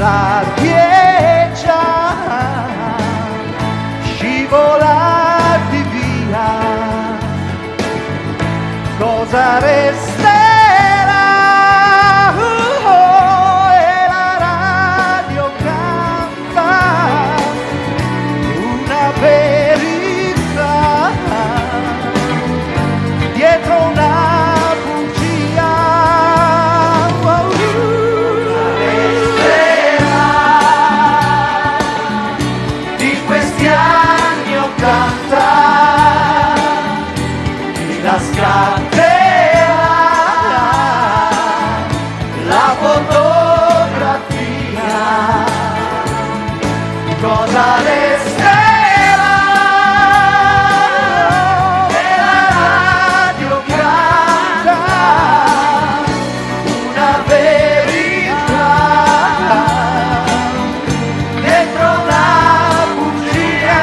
la pieggia, scivolati via, cosa resterà? E la radio canta una verità dietro una bugia. Resterà di questi anni '80, chi la scatterà la fotografia, cosa resterà? E la radio canta una verità dentro una bugia.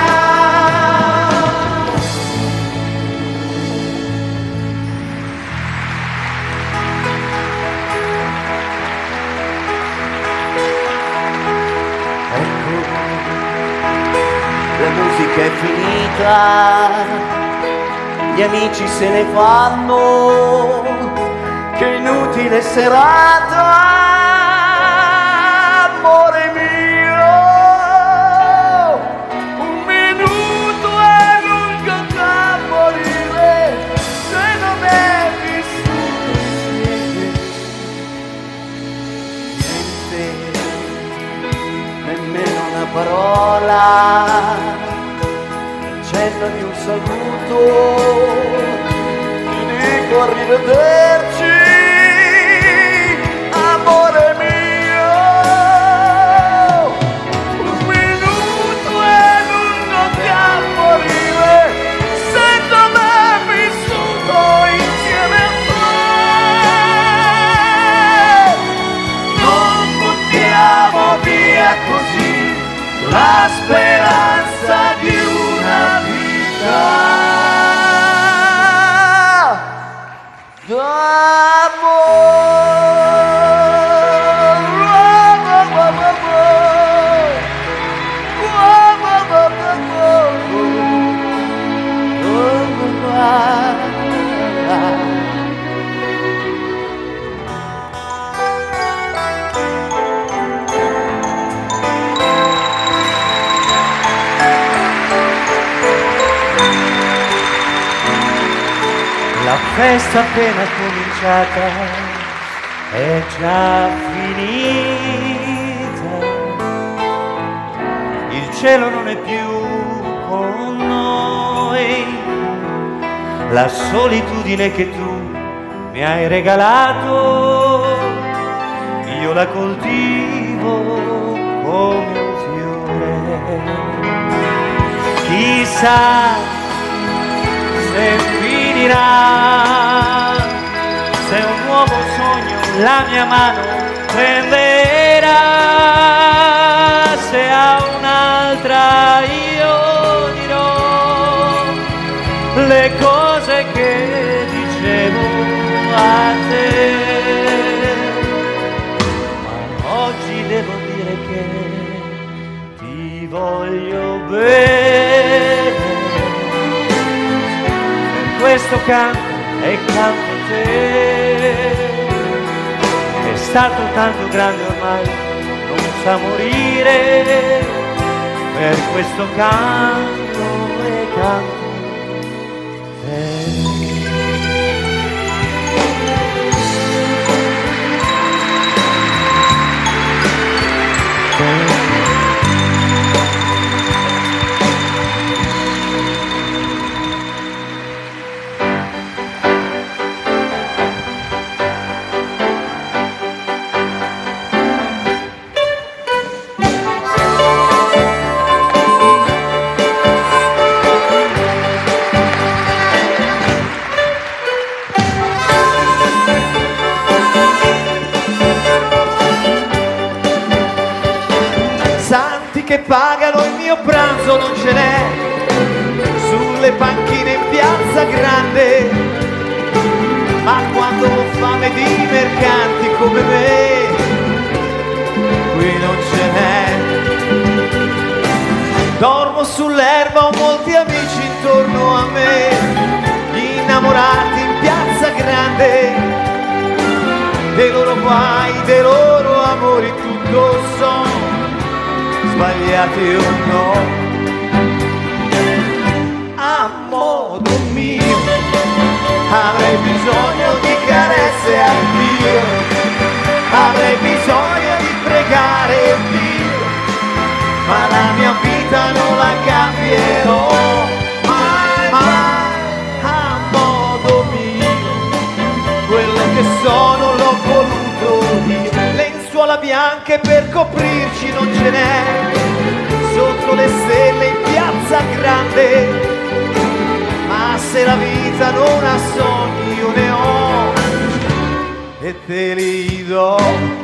Ecco, la musica è finita, gli amici se ne vanno, che inutile serata, amore mio, un minuto è lungo da morire, se non è vissuto insieme. Niente, nemmeno una parola, cenno di un saluto, ti dico arrivederci, amore mio, un minuto è lungo da morire, se non è vissuto insieme a te. Non buttiamo via così la speranza di una vita La festa appena cominciata è già finita, il cielo non è più con noi, la solitudine che tu mi hai regalato, io la coltivo come un fiore. Chissà se finirà, se un nuovo sogno la mia mano prenderà, se a un'altra io dirò le cose che dicevo a te, ma oggi devo dire che ti voglio bene, questo canto e canto a te, è stato tanto grande ormai, non sa morire, per questo canto e canto a te. Che pagano il mio pranzo non ce n'è, sulle panchine in piazza grande, ma quando ho fame di mercanti come me, qui non ce n'è. Dormo sull'erba, ho molti amici intorno a me, gli innamorati in piazza grande, dei loro guai, dei loro amori, tutto sono sbagliati o no. A modo mio avrei bisogno di carezze anch'io, avrei bisogno di pregare Dio, ma la mia vita non la cambierò mai, mai. A modo mio, quello che sono l'ho voluto io. Lenzuola bianche per coprirci non ce n'è, sotto le stelle in piazza grande, ma se la vita non ha sogni io ne ho e te li do.